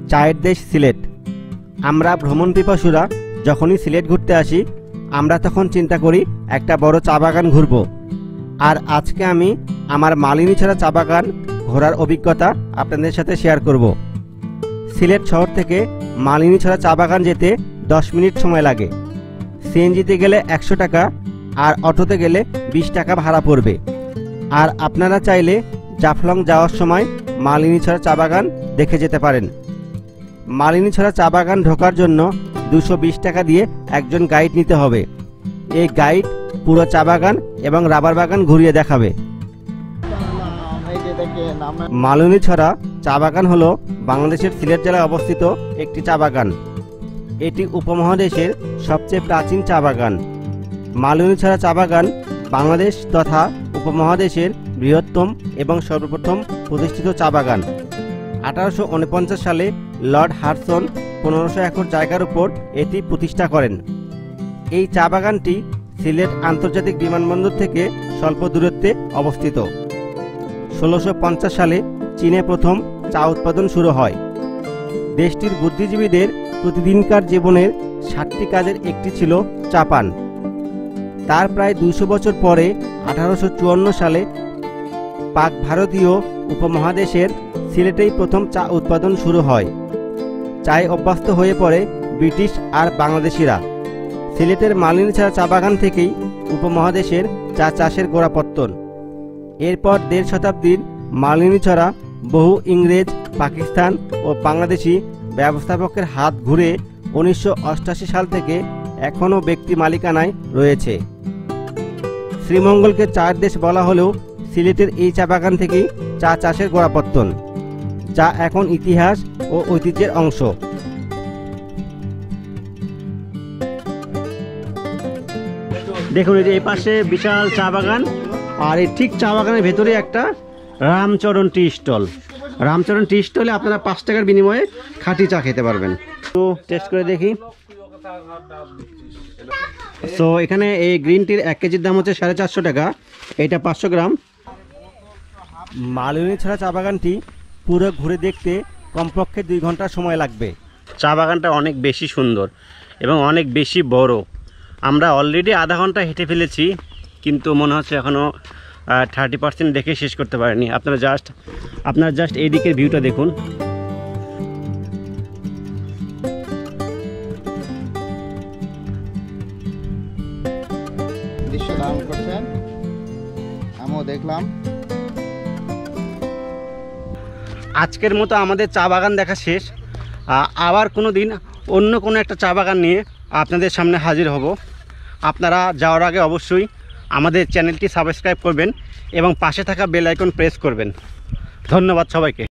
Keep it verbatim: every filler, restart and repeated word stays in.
চায়ের দেশ সিলেট। আমরা ভ্রমণ পিপাসুরা যখনই সিলেট ঘুরতে আসি আমরা তখন চিন্তা করি একটা বড় চা বাগান ঘুরব। আর আজকে আমি আমার মালিনীছড়া চা বাগান ঘোরার অভিজ্ঞতা আপনাদের সাথে শেয়ার করব। সিলেট শহর থেকে মালিনীছড়া চা বাগান যেতে দশ মিনিট সময় লাগে। সিএনজিতে গেলে একশো টাকা আর অটোতে গেলে বিশ টাকা ভাড়া পড়বে। আর আপনারা চাইলে জাফলং যাওয়ার সময় মালিনীছড়া চা বাগান দেখে যেতে পারেন। মালিনীছড়া চা বাগান ঢোকার জন্য দুশো বিশ টাকা দিয়ে একজন গাইড নিতে হবে। এই গাইড পুরো চা বাগান এবং রাবার বাগান ঘুরিয়ে দেখাবে। মালিনীছড়া চা বাগান হলো বাংলাদেশের সিলেট জেলায় অবস্থিত একটি চা বাগান। এটি উপমহাদেশের সবচেয়ে প্রাচীন চা বাগান। মালিনীছড়া চা বাগান বাংলাদেশ তথা উপমহাদেশের বৃহত্তম এবং সর্বপ্রথম প্রতিষ্ঠিত চা বাগান। আঠারোশো উনপঞ্চাশ সালে লর্ড হাডসন পনেরোশো একর জায়গার উপর এটি প্রতিষ্ঠা করেন। এই চা বাগানটি সিলেট আন্তর্জাতিক বিমানবন্দর থেকে স্বল্প দূরত্বে অবস্থিত। ষোলোশো পঞ্চাশ সালে চীনে প্রথম চা উৎপাদন শুরু হয়। দেশটির বুদ্ধিজীবীদের প্রতিদিনকার জীবনের ষাটটি কাজের একটি ছিল চা পান। তার প্রায় দুইশো বছর পরে আঠারোশো চুয়ান্ন সালে পাক ভারতীয় উপমহাদেশের সিলেটেই প্রথম চা উৎপাদন শুরু হয়। চায়ে অভ্যস্ত হয়ে পড়ে ব্রিটিশ আর বাংলাদেশিরা। সিলেটের মালিনীছড়া চা বাগান থেকেই উপমহাদেশের চা চাষের গোড়াপত্তন। এরপর দেড় শতাব্দীর মালিনীছড়া বহু ইংরেজ, পাকিস্তান ও বাংলাদেশি ব্যবস্থাপকের হাত ঘুরে উনিশশো অষ্টাশি সাল থেকে এখনও ব্যক্তি মালিকানায় রয়েছে। শ্রীমঙ্গলকে চায়ের দেশ বলা হলেও সিলেটের এই চা বাগান থেকেই চা চাষের গোড়াপত্তন, যা এখন ইতিহাস ও ঐতিহ্যের অংশ। দেখুন এই যে এই পাশে বিশাল চা বাগান, আর এই ঠিক চা বাগানের ভেতরে একটা Ramcharan tea stall. Ramcharan tea স্টলে আপনারা পাঁচ টাকার বিনিময়ে খাঁটি চা খেতে পারবেন। তো টেস্ট করে দেখি। সো এখানে এই গ্রিন টির এক কেজির দাম হচ্ছে সাড়ে চারশো টাকা, এটা পাঁচশো গ্রাম। মালিনীছড়া চা বাগানটি পুরো ঘুরে দেখতে কমপক্ষে দুই ঘন্টা সময় লাগবে। চা বাগানটা অনেক বেশি সুন্দর এবং অনেক বেশি বড়। আমরা অলরেডি আধা ঘন্টা হেঁটে ফেলেছি, কিন্তু মনে হচ্ছে এখনও থার্টি পার্সেন্ট দেখে শেষ করতে পারিনি। আপনারা জাস্ট আপনারা জাস্ট এই দিকের ভিউটা দেখুন। দৃশ্য ধারণ করছেন, আমিও দেখলাম। আজকের মতো আমাদের চা বাগান দেখা শেষ। আবার কোনো দিন অন্য কোনো একটা চা বাগান নিয়ে আপনাদের সামনে হাজির হব। আপনারা যাওয়ার আগে অবশ্যই আমাদের চ্যানেলটি সাবস্ক্রাইব করবেন এবং পাশে থাকা বেল আইকন প্রেস করবেন। ধন্যবাদ সবাইকে।